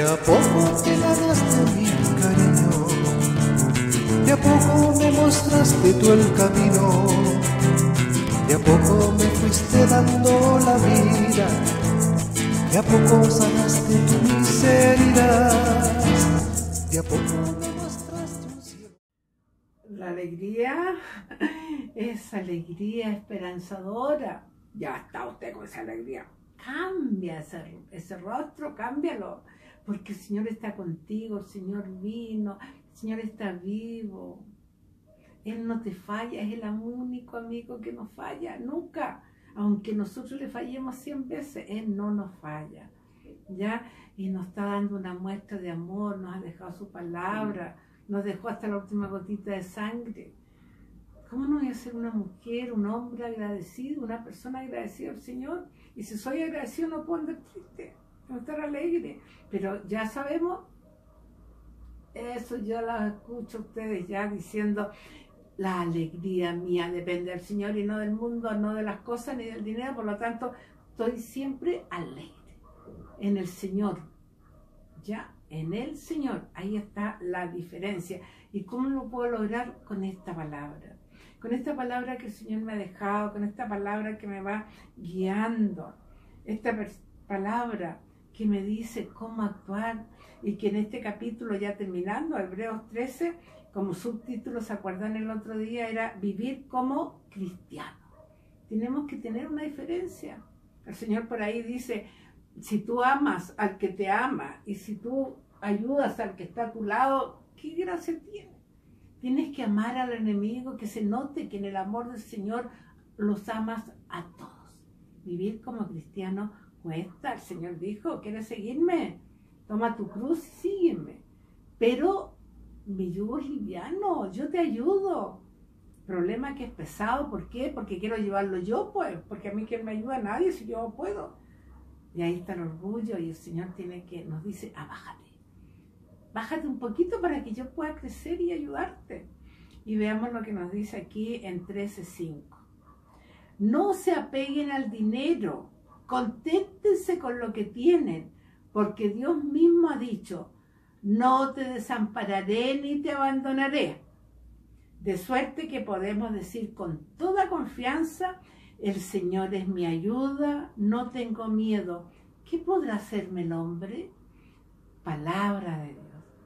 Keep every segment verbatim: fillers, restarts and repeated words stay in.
a poco te ganaste mi cariño, de a poco me mostraste tú el camino, de a poco me fuiste dando la vida, de a poco sanaste tu miseria, de a poco me mostraste un cielo. La alegría es alegría esperanzadora. Ya está usted con esa alegría. Cambia ese, ese rostro, cámbialo, porque el Señor está contigo, el Señor vino, el Señor está vivo. Él no te falla, es el único amigo que no falla, nunca. Aunque nosotros le fallemos cien veces, Él no nos falla, ¿ya? Y nos está dando una muestra de amor, nos ha dejado su palabra, nos dejó hasta la última gotita de sangre. ¿Cómo no voy a ser una mujer, un hombre agradecido, una persona agradecida al Señor? Y si soy agradecido no puedo andar triste, no estar alegre. Pero ya sabemos, eso yo lo escucho a ustedes ya diciendo, la alegría mía depende del Señor y no del mundo, no de las cosas ni del dinero. Por lo tanto, estoy siempre alegre en el Señor, ya, en el Señor. Ahí está la diferencia. ¿Y cómo lo puedo lograr? Con esta palabra. Con esta palabra que el Señor me ha dejado, con esta palabra que me va guiando, esta palabra que me dice cómo actuar, y que en este capítulo, ya terminando, Hebreos trece, como subtítulo, ¿se acuerdan el otro día? Era vivir como cristiano. Tenemos que tener una diferencia. El Señor por ahí dice, si tú amas al que te ama, y si tú ayudas al que está a tu lado, ¿qué gracia tiene? Tienes que amar al enemigo, que se note que en el amor del Señor los amas a todos. Vivir como cristiano cuesta. El Señor dijo, ¿quieres seguirme? Toma tu cruz y sígueme. Pero mi yugo es liviano, yo te ayudo. Problema que es pesado, ¿por qué? Porque quiero llevarlo yo, pues. Porque a mí que me ayuda a nadie si yo puedo. Y ahí está el orgullo, y el Señor tiene que, nos dice, abájate. Bájate un poquito para que yo pueda crecer y ayudarte. Y veamos lo que nos dice aquí en trece cinco. No se apeguen al dinero, conténtense con lo que tienen, porque Dios mismo ha dicho, no te desampararé ni te abandonaré. De suerte que podemos decir con toda confianza, el Señor es mi ayuda, no tengo miedo. ¿Qué podrá hacerme el hombre? Palabra de Dios.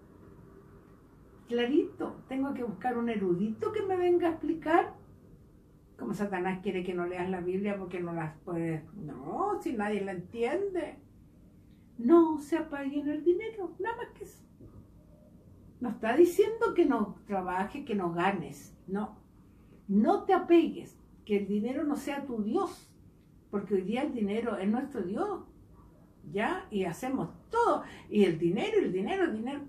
Clarito, tengo que buscar un erudito que me venga a explicar. Como Satanás quiere que no leas la Biblia porque no las puedes. No, si nadie la entiende. No se apaguen el dinero, nada más que eso. No está diciendo que no trabajes, que no ganes. No, no te apegues, que el dinero no sea tu Dios. Porque hoy día el dinero es nuestro Dios. ¿Ya? Y hacemos todo. Y el dinero, el dinero, el dinero.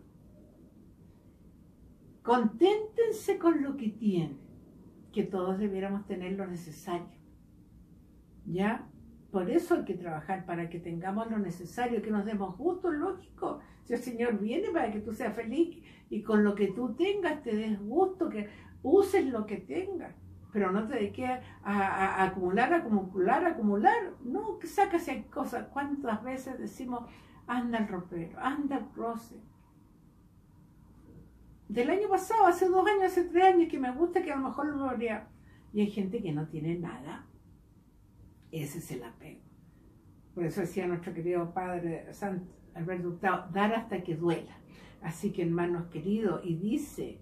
Conténtense con lo que tienen, que todos debiéramos tener lo necesario. ¿Ya? Por eso hay que trabajar, para que tengamos lo necesario, que nos demos gusto, lógico. Si el Señor viene para que tú seas feliz y con lo que tú tengas te des gusto, que uses lo que tengas. Pero no te dediques a, a, a acumular, acumular, acumular. No, que sacas si hay cosas. ¿Cuántas veces decimos, anda al ropero, anda al closet? Del año pasado, hace dos años, hace tres años, que me gusta, que a lo mejor lo habría. Y hay gente que no tiene nada. Ese es el apego. Por eso decía nuestro querido Padre San Alberto Hurtado, dar hasta que duela. Así que, hermanos queridos, y dice,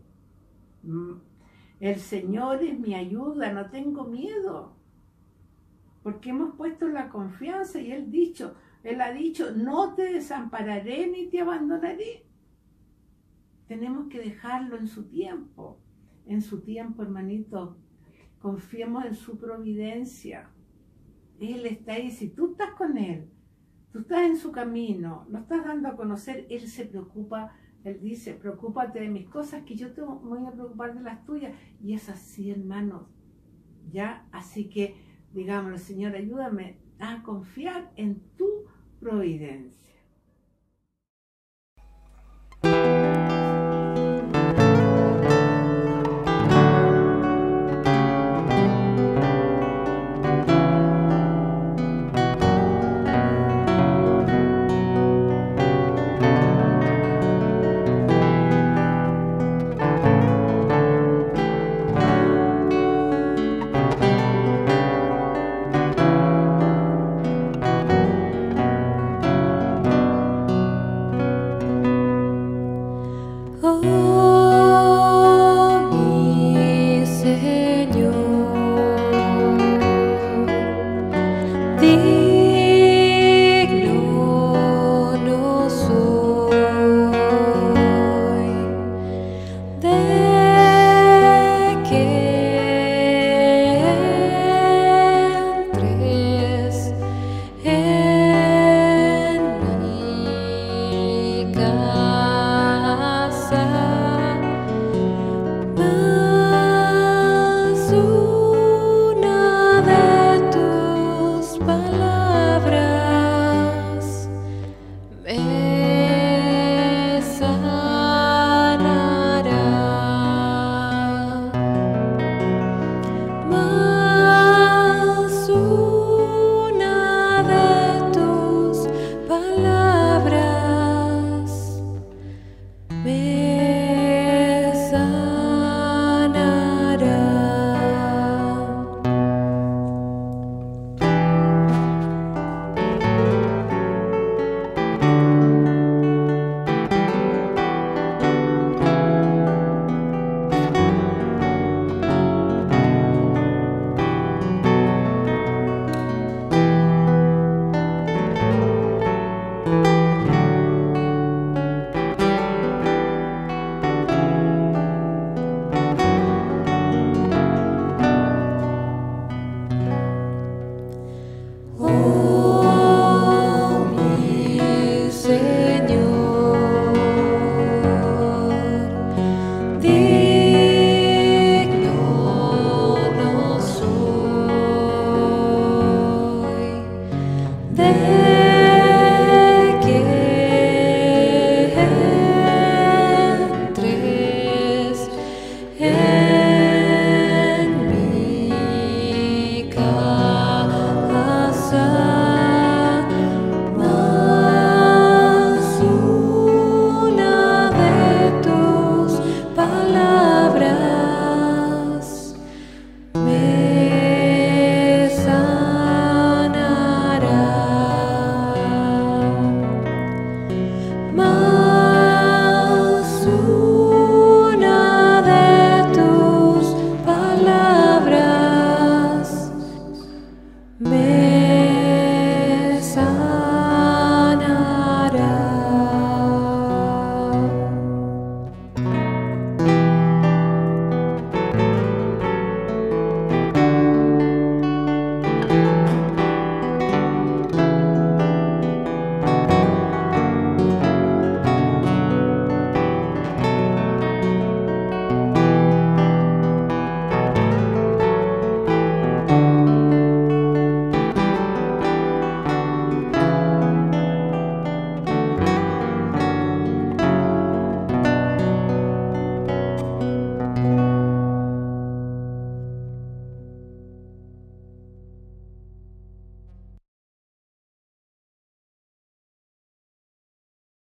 el Señor es mi ayuda, no tengo miedo. Porque hemos puesto la confianza y Él, dicho, Él ha dicho, no te desampararé ni te abandonaré. Tenemos que dejarlo en su tiempo. En su tiempo, hermanito, confiemos en su providencia. Él está ahí. Si tú estás con Él, tú estás en su camino, lo estás dando a conocer, Él se preocupa. Él dice, preocúpate de mis cosas, que yo te voy a preocupar de las tuyas. Y es así, hermanos. ¿Ya? Así que, digámosle, Señor, ayúdame a confiar en tu providencia.